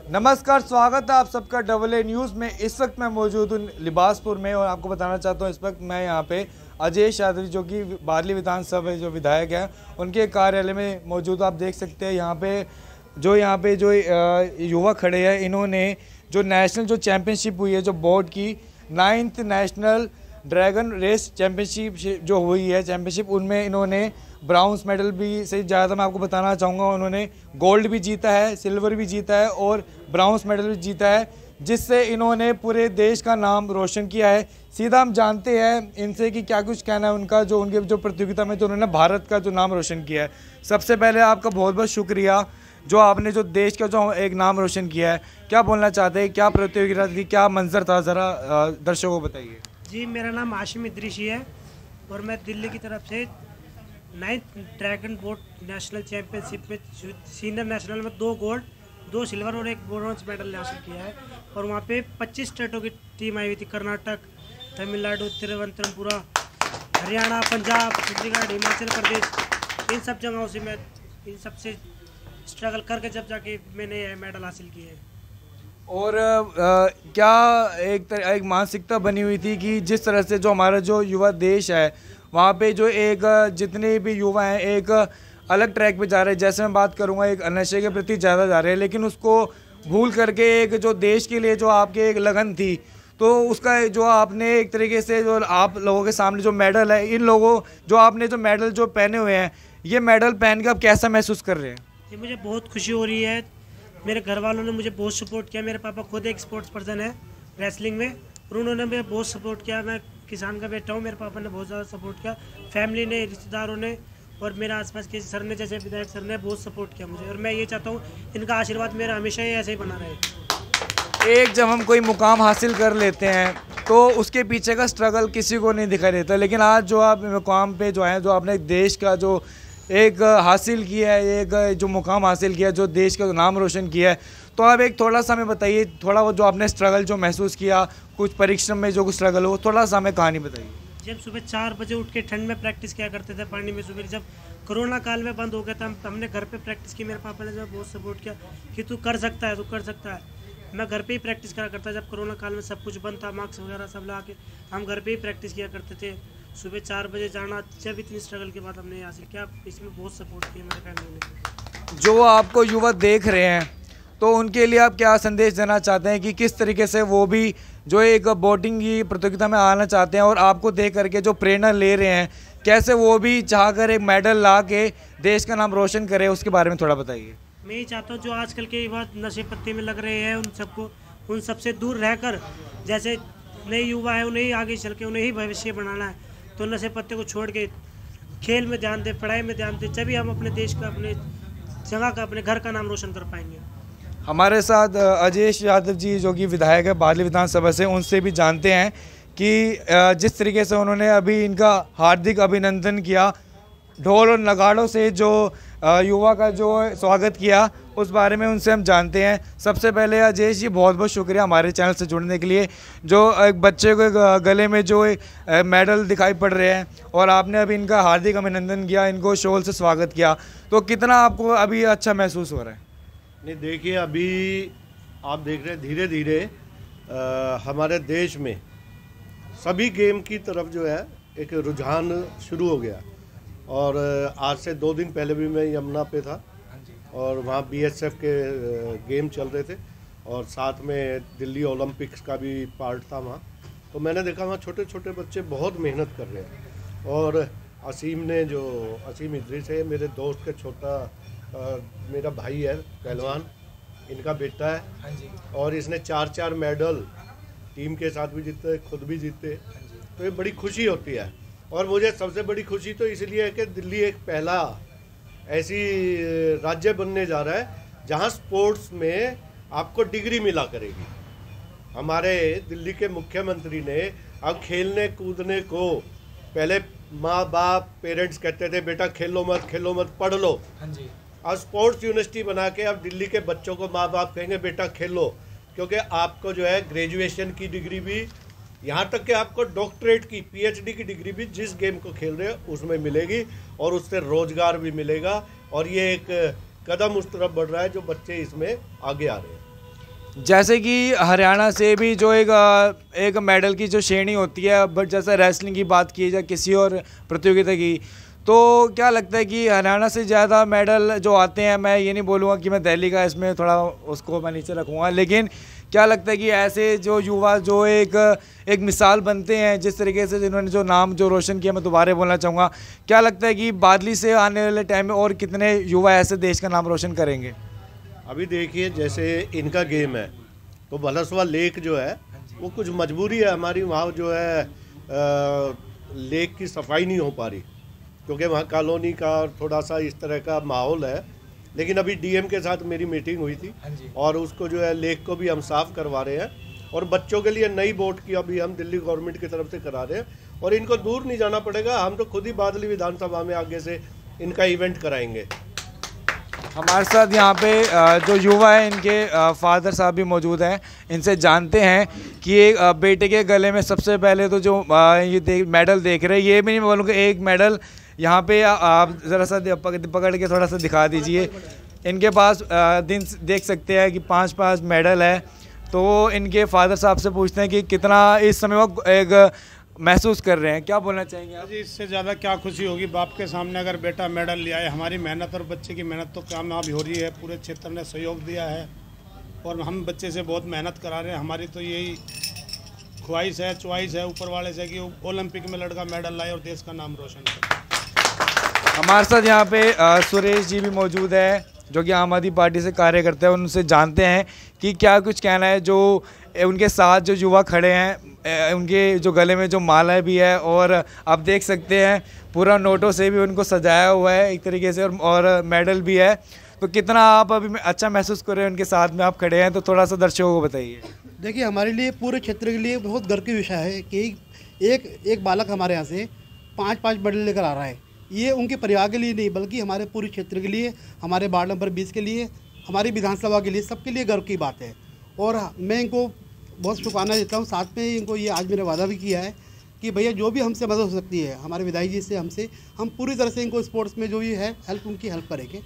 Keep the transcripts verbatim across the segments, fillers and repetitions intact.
नमस्कार, स्वागत है आप सबका डबल ए न्यूज़ में। इस वक्त मैं मौजूद हूँ लिबासपुर में और आपको बताना चाहता हूँ इस वक्त मैं यहाँ पे अजय यादव जो कि बारली विधानसभा जो विधायक हैं उनके कार्यालय में मौजूद। आप देख सकते हैं यहाँ पे जो यहाँ पे जो युवा खड़े हैं, इन्होंने जो नेशनल जो चैम्पियनशिप हुई है जो बोर्ड की ninth national dragon race championship जो हुई है चैम्पियनशिप, उनमें इन्होंने ब्राउन्स मेडल भी से ज़्यादा मैं आपको बताना चाहूँगा, उन्होंने गोल्ड भी जीता है, सिल्वर भी जीता है और ब्राउन्स मेडल भी जीता है, जिससे इन्होंने पूरे देश का नाम रोशन किया है। सीधा हम जानते हैं इनसे कि क्या कुछ कहना है उनका, जो उनके जो प्रतियोगिता में जो उन्होंने भारत का जो नाम रोशन किया है। सबसे पहले आपका बहुत बहुत शुक्रिया जो आपने जो देश का जो एक नाम रोशन किया है। क्या बोलना चाहते हैं, क्या प्रतियोगिता थी, क्या मंजर था, ज़रा दर्शकों को बताइए। जी, मेरा नाम आशिम इद्रिशी है और मैं दिल्ली की तरफ से ninth dragon boat national championship में सीनियर नेशनल में दो गोल्ड, दो सिल्वर और एक ब्रोंज मेडल हासिल किया है। और वहाँ पे पच्चीस स्टेटों की टीम आई हुई थी, कर्नाटक, तमिलनाडु, तिरुवनंतपुरम, हरियाणा, पंजाब, चंडीगढ़, हिमाचल प्रदेश, इन सब जगहों से मैं इन सब से स्ट्रगल करके जब जाके मैंने यह मेडल हासिल किए हैं। और आ, क्या एक तरह एक मानसिकता बनी हुई थी कि जिस तरह से जो हमारा जो युवा देश है वहाँ पे जो एक जितने भी युवा हैं एक अलग ट्रैक पे जा रहे हैं, जैसे मैं बात करूँगा एक नशे के प्रति ज़्यादा जा रहे हैं, लेकिन उसको भूल करके एक जो देश के लिए जो आपके एक लगन थी, तो उसका जो आपने एक तरीके से जो आप लोगों के सामने जो मेडल है, इन लोगों जो आपने जो मेडल जो पहने हुए हैं, ये मेडल पहन के आप कैसा महसूस कर रहे हैं? ये मुझे बहुत खुशी हो रही है। मेरे घर वालों ने मुझे बहुत सपोर्ट किया। मेरे पापा खुद एक स्पोर्ट्स पर्सन है रेसलिंग में और उन्होंने मुझे बहुत सपोर्ट किया। मैं किसान का बेटा हूँ, मेरे पापा ने बहुत ज़्यादा सपोर्ट किया, फैमिली ने, रिश्तेदारों ने और मेरे आसपास के सर ने, जैसे विधायक सर ने बहुत सपोर्ट किया मुझे। और मैं ये चाहता हूँ इनका आशीर्वाद मेरा हमेशा ही ऐसे ही बना रहे। एक जब हम कोई मुकाम हासिल कर लेते हैं तो उसके पीछे का स्ट्रगल किसी को नहीं दिखाई देता, लेकिन आज जो आप मुकाम पे जो है, जो आपने देश का जो एक हासिल किया है, एक जो मुकाम हासिल किया, जो देश का नाम रोशन किया है, तो आप एक थोड़ा सा हमें बताइए, थोड़ा वो जो आपने स्ट्रगल जो महसूस किया, कुछ परिश्रम में जो कुछ स्ट्रगल हो, थोड़ा सा हमें कहानी बताइए। जब सुबह चार बजे उठ के ठंड में प्रैक्टिस किया करते थे पानी में, सुबह जब कोरोना काल में बंद हो गया था, हमने घर पे प्रैक्टिस की। मेरे पापा ने जो बहुत सपोर्ट किया कि तू कर सकता है, तू कर सकता है। मैं घर पे ही प्रैक्टिस करा करता, जब कोरोना काल में सब कुछ बंद था, मार्क्स वगैरह सब ला के हम घर पे ही प्रैक्टिस किया करते थे। सुबह चार बजे जाना, जब इतनी स्ट्रगल के बाद हमने हासिल किया, इसमें बहुत सपोर्ट किया मेरे फैमिली ने। जो आपको युवा देख रहे हैं तो उनके लिए आप क्या संदेश देना चाहते हैं कि किस तरीके से वो भी जो एक बोटिंग की प्रतियोगिता में आना चाहते हैं और आपको देख करके जो प्रेरणा ले रहे हैं, कैसे वो भी चाहकर एक मेडल ला के देश का नाम रोशन करे, उसके बारे में थोड़ा बताइए। मैं ये चाहता हूँ जो आजकल के युवा नशे पत्ते में लग रहे हैं, उन सबको उन सबसे दूर रहकर, जैसे नए युवा है उन्हें ही आगे चल के उन्हें ही भविष्य बनाना है, तो नशे पत्ते को छोड़ के खेल में ध्यान दें, पढ़ाई में ध्यान दें, तभी हम अपने देश का, अपने जगह का, अपने घर का नाम रोशन कर पाएंगे। हमारे साथ अजय यादव जी जो कि विधायक है बारली विधानसभा से, उनसे भी जानते हैं कि जिस तरीके से उन्होंने अभी इनका हार्दिक अभिनंदन किया, ढोल और नगाड़ों से जो युवा का जो स्वागत किया, उस बारे में उनसे हम जानते हैं। सबसे पहले अजय जी बहुत बहुत शुक्रिया हमारे चैनल से जुड़ने के लिए। जो एक बच्चे को गले में जो मेडल दिखाई पड़ रहे हैं और आपने अभी इनका हार्दिक अभिनंदन किया, इनको शोल से स्वागत किया, तो कितना आपको अभी अच्छा महसूस हो रहा है? नहीं, देखिए अभी आप देख रहे हैं धीरे धीरे हमारे देश में सभी गेम की तरफ जो है एक रुझान शुरू हो गया। और आज से दो दिन पहले भी मैं यमुना पे था और वहाँ बीएसएफ के गेम चल रहे थे और साथ में दिल्ली ओलंपिक्स का भी पार्ट था वहाँ। तो मैंने देखा वहाँ छोटे छोटे बच्चे बहुत मेहनत कर रहे हैं। और असीम ने, जो असीम इद्रिस है मेरे दोस्त के छोटा आ, मेरा भाई है पहलवान, इनका बेटा है। हाँ जी। और इसने चार चार मेडल टीम के साथ भी जीते, खुद भी जीते, तो ये बड़ी खुशी होती है। और मुझे सबसे बड़ी खुशी तो इसलिए है कि दिल्ली एक पहला ऐसी राज्य बनने जा रहा है जहां स्पोर्ट्स में आपको डिग्री मिला करेगी। हमारे दिल्ली के मुख्यमंत्री ने अब खेलने कूदने को, पहले माँ बाप पेरेंट्स कहते थे बेटा खेलो मत खेलो मत पढ़ लो, हाँ जी, अब स्पोर्ट्स यूनिवर्सिटी बना के अब दिल्ली के बच्चों को माँ बाप कहेंगे बेटा खेलो, क्योंकि आपको जो है ग्रेजुएशन की डिग्री भी, यहाँ तक कि आपको डॉक्टरेट की, पीएचडी की डिग्री भी जिस गेम को खेल रहे हो उसमें मिलेगी और उससे रोजगार भी मिलेगा। और ये एक कदम उस तरफ बढ़ रहा है जो बच्चे इसमें आगे आ रहे हैं। जैसे कि हरियाणा से भी जो एक एक मेडल की जो श्रेणी होती है, बट जैसे रेसलिंग की बात की जाए किसी और प्रतियोगिता की, तो क्या लगता है कि हरियाणा से ज़्यादा मेडल जो आते हैं, मैं ये नहीं बोलूँगा कि मैं दिल्ली का इसमें थोड़ा उसको मैं नीचे रखूँगा, लेकिन क्या लगता है कि ऐसे जो युवा जो एक एक मिसाल बनते हैं, जिस तरीके से जिन्होंने जो नाम जो रोशन किया, मैं दोबारा बोलना चाहूँगा, क्या लगता है कि बादली से आने वाले टाइम में और कितने युवा ऐसे देश का नाम रोशन करेंगे? अभी देखिए जैसे इनका गेम है तो भलसवा लेक जो है वो कुछ मजबूरी है हमारी, वहाँ जो है आ, लेक की सफाई नहीं हो पा रही क्योंकि वहाँ कॉलोनी का थोड़ा सा इस तरह का माहौल है। लेकिन अभी डीएम के साथ मेरी मीटिंग हुई थी और उसको जो है लेक को भी हम साफ़ करवा रहे हैं और बच्चों के लिए नई बोट की अभी हम दिल्ली गवर्नमेंट की तरफ से करा रहे हैं और इनको दूर नहीं जाना पड़ेगा, हम तो खुद ही बादली विधानसभा में आगे से इनका इवेंट कराएंगे। हमारे साथ यहाँ पे जो युवा है, इनके फादर साहब भी मौजूद हैं, इनसे जानते हैं कि एक बेटे के गले में सबसे पहले तो जो ये देख मेडल देख रहे हैं, ये भी नहीं बोलूँगा एक मेडल यहाँ पे आप ज़रा सा पकड़ के थोड़ा सा दिखा दीजिए। इनके पास दिन देख सकते हैं कि पांच पांच मेडल है। तो इनके फादर साहब से पूछते हैं कि कितना इस समय वो एक महसूस कर रहे हैं, क्या बोलना चाहेंगे आप? जी, इससे ज़्यादा क्या खुशी होगी बाप के सामने अगर बेटा मेडल लिया है। हमारी मेहनत और बच्चे की मेहनत तो कामयाब हो रही है, पूरे क्षेत्र ने सहयोग दिया है और हम बच्चे से बहुत मेहनत करा रहे हैं। हमारी तो यही ख्वाहिश है, च्वाइस है ऊपर वाले से कि ओलंपिक में लड़का मेडल लाए और देश का नाम रोशन करे। हमारे साथ यहाँ पे सुरेश जी भी मौजूद है जो कि आम आदमी पार्टी से कार्य करते हैं, उनसे जानते हैं कि क्या कुछ कहना है। जो उनके साथ जो युवा खड़े हैं, उनके जो गले में जो माला भी है और आप देख सकते हैं पूरा नोटों से भी उनको सजाया हुआ है एक तरीके से, और, और मेडल भी है। तो कितना आप अभी अच्छा महसूस कर रहे हैं उनके साथ में आप खड़े हैं, तो थोड़ा सा दर्शकों को बताइए। देखिए, हमारे लिए पूरे क्षेत्र के लिए बहुत गर्व की विषय है कि एक एक बालक हमारे यहाँ से पाँच पाँच मेडल लेकर आ रहा है। ये उनके परिवार के लिए नहीं बल्कि हमारे पूरे क्षेत्र के लिए, हमारे वार्ड नंबर बीस के लिए, हमारी विधानसभा के लिए, सबके लिए गर्व की बात है। और मैं इनको बहुत शुक्राना देता हूँ। साथ में इनको ये आज मैंने वादा भी किया है कि भैया जो भी हमसे मदद हो सकती है, हमारे विधायक जी से, हमसे, हम पूरी तरह से इनको स्पोर्ट्स में जो भी है हेल्प, उनकी हेल्प करेंगे।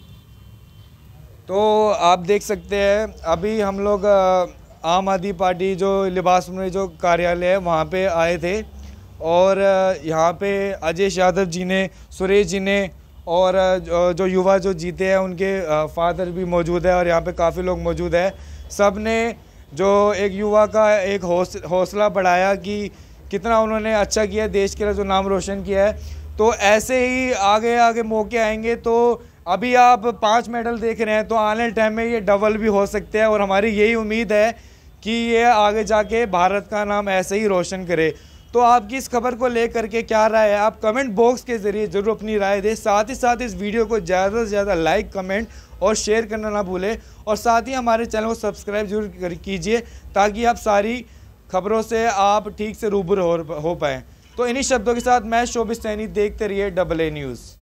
तो आप देख सकते हैं अभी हम लोग आम आदमी पार्टी जो लिबास में जो कार्यालय है वहाँ पे आए थे और यहाँ पे अजय यादव जी ने, सुरेश जी ने और जो युवा जो जीते हैं उनके फादर भी मौजूद है और यहाँ पे काफ़ी लोग मौजूद है। सब ने जो एक युवा का एक हौस हौसला बढ़ाया कि कितना उन्होंने अच्छा किया, देश के लिए जो नाम रोशन किया है। तो ऐसे ही आगे आगे मौके आएंगे। तो अभी आप पांच मेडल देख रहे हैं, तो आने वाले टाइम में ये डबल भी हो सकते हैं और हमारी यही उम्मीद है कि ये आगे जाके भारत का नाम ऐसे ही रोशन करे। तो आपकी इस खबर को लेकर के क्या राय है, आप कमेंट बॉक्स के ज़रिए ज़रूर अपनी राय दें। साथ ही साथ इस वीडियो को ज़्यादा से ज़्यादा लाइक, कमेंट और शेयर करना ना भूलें और साथ ही हमारे चैनल को सब्सक्राइब जरूर कीजिए ताकि आप सारी खबरों से आप ठीक से रूबरू हो, हो पाएँ। तो इन्हीं शब्दों के साथ मैं शोभित सैनी, देखते रहिए डबल ए न्यूज़।